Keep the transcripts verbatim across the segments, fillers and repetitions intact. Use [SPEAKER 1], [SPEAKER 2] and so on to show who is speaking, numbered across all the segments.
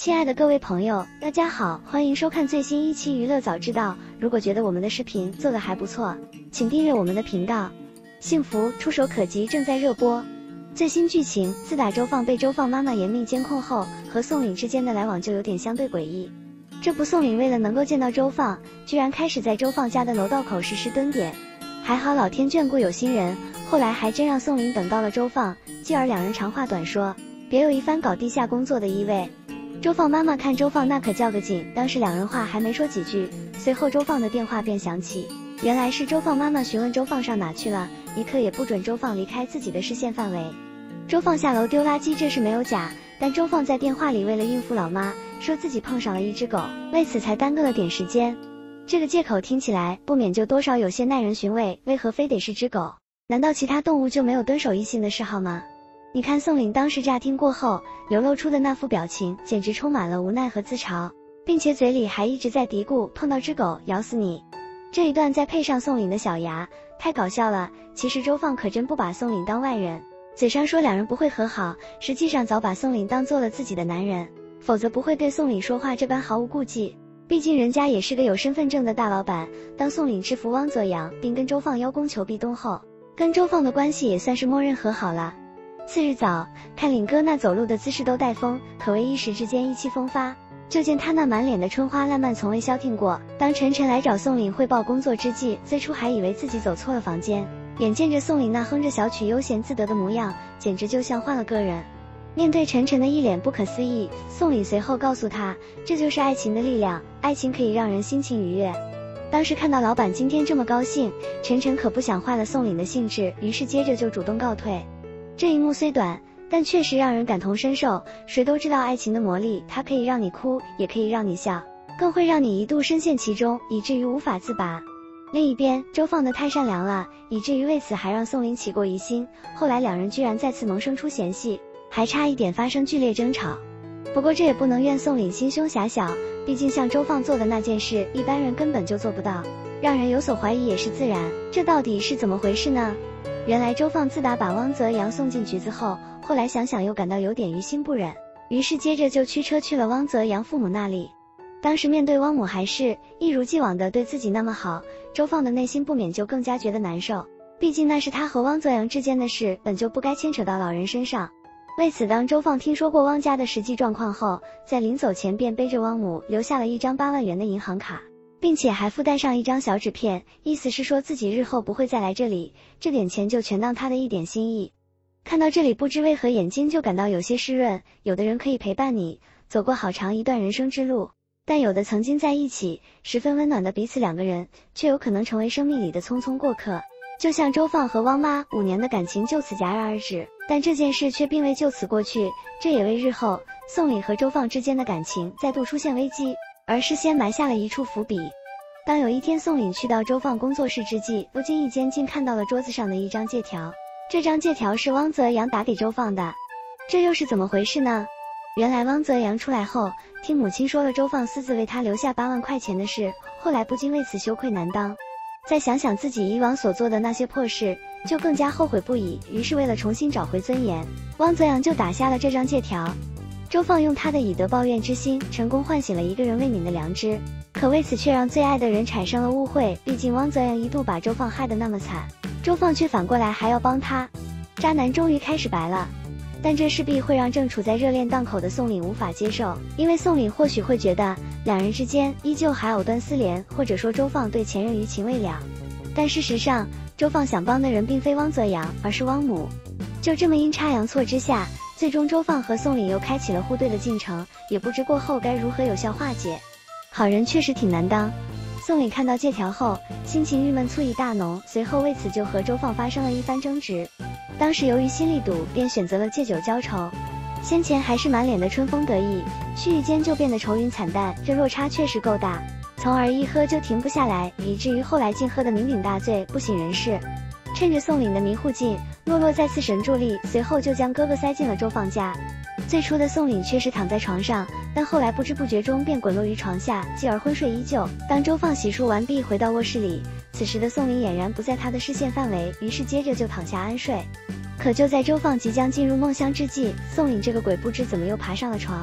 [SPEAKER 1] 亲爱的各位朋友，大家好，欢迎收看最新一期娱乐早知道。如果觉得我们的视频做得还不错，请订阅我们的频道。幸福触手可及正在热播。最新剧情，自打周放被周放妈妈严密监控后，和宋岭之间的来往就有点相对诡异。这不，宋岭为了能够见到周放，居然开始在周放家的楼道口实施蹲点。还好老天眷顾有心人，后来还真让宋岭等到了周放，继而两人长话短说，别有一番搞地下工作的意味。周放妈妈看周放那可叫个紧，当时两人话还没说几句，随后周放的电话便响起，原来是周放妈妈询问周放上哪去了，一刻也不准周放离开自己的视线范围。周放下楼丢垃圾这事没有假，但周放在电话里为了应付老妈，说自己碰上了一只狗，为此才耽搁了点时间。这个借口听起来不免就多少有些耐人寻味，为何非得是只狗？难道其他动物就没有蹲守一性的嗜好吗？你看宋岭当时乍听过后流露出的那副表情，简直充满了无奈和自嘲，并且嘴里还一直在嘀咕碰到只狗咬死你。这一段再配上宋岭的小牙，太搞笑了。其实周放可真不把宋岭当外人，嘴上说两人不会和好，实际上早把宋岭当做了自己的男人，否则不会对宋岭说话这般毫无顾忌。毕竟人家也是个有身份证的大老板。当宋岭制服汪泽阳并跟周放邀功求壁咚后，跟周放的关系也算是默认和好了。次日早，看岭哥那走路的姿势都带风，可谓一时之间意气风发。就见他那满脸的春花烂漫从未消停过。当晨晨来找宋岭汇报工作之际，最初还以为自己走错了房间，眼见着宋岭那哼着小曲悠闲自得的模样，简直就像换了个人。面对晨晨的一脸不可思议，宋岭随后告诉他，这就是爱情的力量，爱情可以让人心情愉悦。当时看到老板今天这么高兴，晨晨可不想坏了宋岭的兴致，于是接着就主动告退。这一幕虽短，但确实让人感同身受。谁都知道爱情的魔力，它可以让你哭，也可以让你笑，更会让你一度深陷其中，以至于无法自拔。另一边，周放的太善良了，以至于为此还让宋岭起过疑心。后来两人居然再次萌生出嫌隙，还差一点发生剧烈争吵。不过这也不能怨宋岭心胸狭小，毕竟像周放做的那件事，一般人根本就做不到，让人有所怀疑也是自然。这到底是怎么回事呢？原来周放自打把汪泽阳送进局子后，后来想想又感到有点于心不忍，于是接着就驱车去了汪泽阳父母那里。当时面对汪母还是一如既往的对自己那么好，周放的内心不免就更加觉得难受，毕竟那是他和汪泽阳之间的事，本就不该牵扯到老人身上。为此，当周放听说过汪家的实际状况后，在临走前便背着汪母留下了一张八万元的银行卡，并且还附带上一张小纸片，意思是说自己日后不会再来这里，这点钱就全当他的一点心意。看到这里，不知为何眼睛就感到有些湿润。有的人可以陪伴你走过好长一段人生之路，但有的曾经在一起十分温暖的彼此两个人，却有可能成为生命里的匆匆过客。就像周放和汪妈五年的感情就此戛然而止，但这件事却并未就此过去，这也为日后宋岭和周放之间的感情再度出现危机而事先埋下了一处伏笔。当有一天宋岭去到周放工作室之际，不经意间竟看到了桌子上的一张借条，这张借条是汪泽阳打给周放的，这又是怎么回事呢？原来汪泽阳出来后，听母亲说了周放私自为他留下八万块钱的事，后来不禁为此羞愧难当。再想想自己以往所做的那些破事，就更加后悔不已，于是为了重新找回尊严，汪泽阳就打下了这张借条。周放用他的以德报怨之心，成功唤醒了一个人未泯的良知，可为此却让最爱的人产生了误会。毕竟汪泽阳一度把周放害得那么惨，周放却反过来还要帮他，渣男终于开始白了。但这势必会让正处在热恋档口的宋岭无法接受，因为宋岭或许会觉得两人之间依旧还藕断丝连，或者说周放对前任余情未了。但事实上，周放想帮的人并非汪泽阳，而是汪母。就这么阴差阳错之下，最终周放和宋岭又开启了互对的进程，也不知过后该如何有效化解。好人确实挺难当。宋岭看到借条后，心情郁闷醋意大浓，随后为此就和周放发生了一番争执。当时由于心里堵，便选择了借酒浇愁。先前还是满脸的春风得意，须臾间就变得愁云惨淡，这落差确实够大，从而一喝就停不下来，以至于后来竟喝得酩酊大醉，不省人事。趁着宋岭的迷糊劲，洛洛再次神助力，随后就将哥哥塞进了周放家。最初的宋岭确实躺在床上，但后来不知不觉中便滚落于床下，继而昏睡依旧。当周放洗漱完毕回到卧室里，此时的宋岭俨然不在他的视线范围，于是接着就躺下安睡。可就在周放即将进入梦乡之际，宋岭这个鬼不知怎么又爬上了床，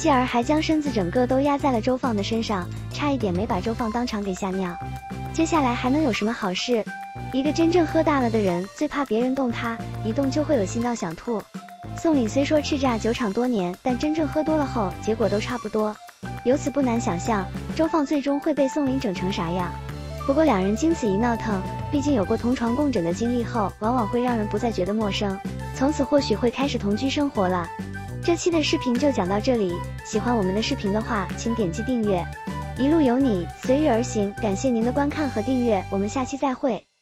[SPEAKER 1] 继而还将身子整个都压在了周放的身上，差一点没把周放当场给吓尿。接下来还能有什么好事？一个真正喝大了的人，最怕别人动他，一动就会有心道想吐。宋凛虽说叱咤酒场多年，但真正喝多了后，结果都差不多。由此不难想象，周放最终会被宋凛整成啥样。不过两人经此一闹腾，毕竟有过同床共枕的经历后，往往会让人不再觉得陌生，从此或许会开始同居生活了。这期的视频就讲到这里，喜欢我们的视频的话，请点击订阅。一路有你，随遇而行，感谢您的观看和订阅，我们下期再会。